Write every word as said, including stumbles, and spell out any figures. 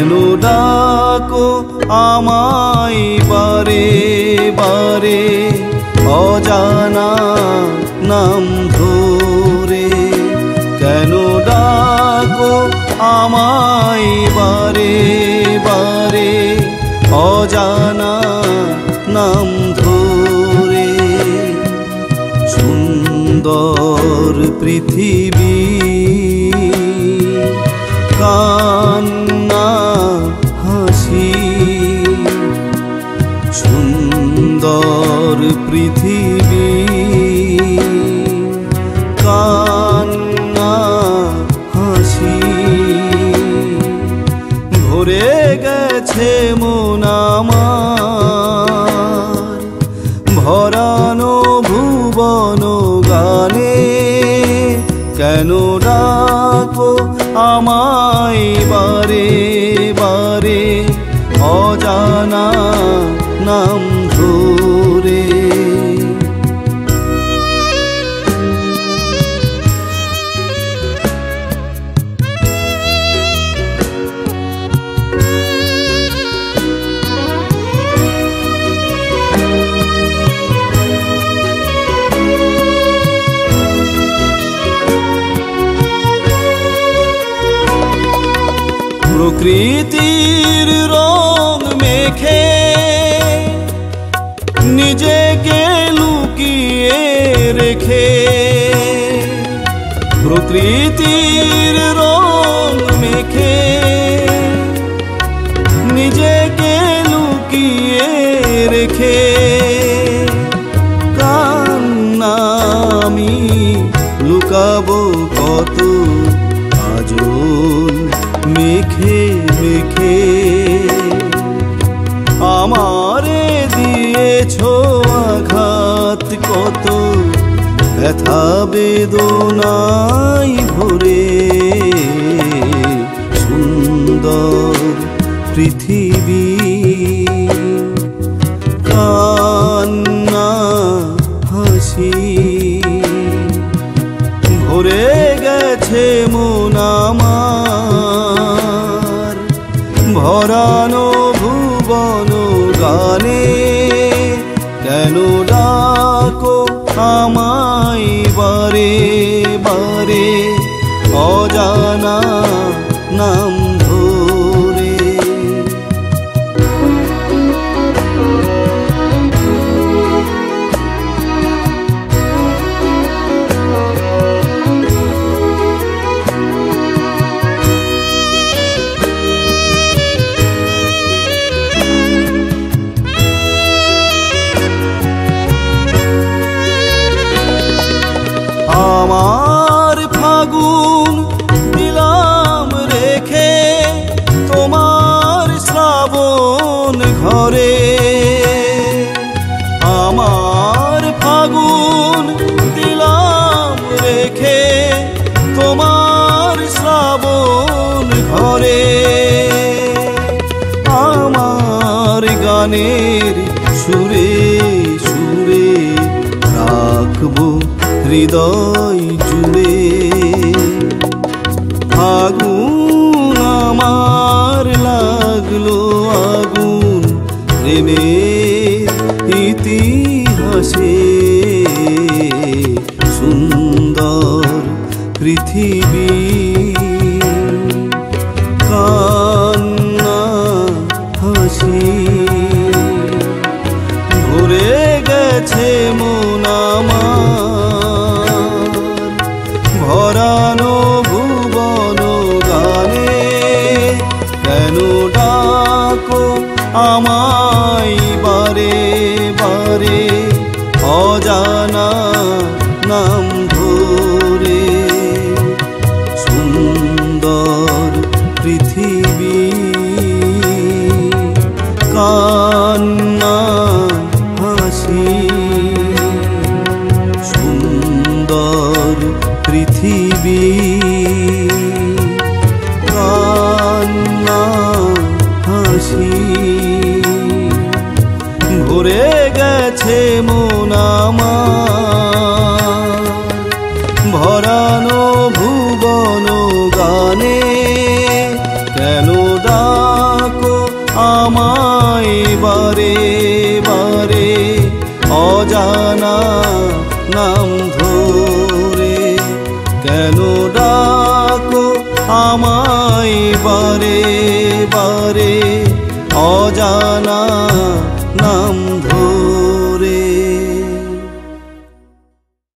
কেন ডাকো আমায় বারে বারে অজানা নাম ধরে, কেন ডাকো আমায় বারে বারে অজানা নাম ধরে। সুন্দর পৃথিবী কান্না হাসি, সুন্দর পৃথিবী কান্না হাসি, ভরে গেছে মন আমার ভরানো ভুবন গানে, কেন ডাকো আমায় বারে বারে অজানা নাম ধরে। প্রকৃতির রং মেখে নিজেকে লুকিয়ে রেখে, প্রকৃতির রং মেখে নিজেকে লুকিয়ে রেখে, কান্না আমি লুকাবো কত আজল মেখে মেখে। আমারে দিয়েছো আঘাত কত ব্যথা বেদনায় ভরে, সুন্দর পৃথিবী কান্না হাসি, ভরে গেছে মন আমার ভরানো ভুবন গানে, কেন ডাকো আমায় বারে বারে অজানা নাম ধরে। আমার ফাগুন দিলাম রেখে তোমার শ্রাবণ ঘরে, আমার ফাগুন দিলাম রেখে তোমার শ্রাবণ ঘরে, আমার গানের সুরে সুরে রাখবো হৃদয় জুড়ে, আগুন আমার লাগলো আগুন প্রেমের ইতিহাসে, সুন্দর পৃথিবী কান্না হাসি, ভরে গেছে মন আমার ভরানো ভুবন গানে, কেন ডাকো আমায় বারে বারে অজানা নাম ধরে, সুন্দর পৃথিবী কান্না হাসি, সুন্দর পৃথিবী কান্না হাসি, ভরে গেছে মন আমার ভরানো ভুবন গানে, বারে বারে অজানা নাম ধরে, কেন ডাকো আমায় বারে বারে অজানা নাম ধরে।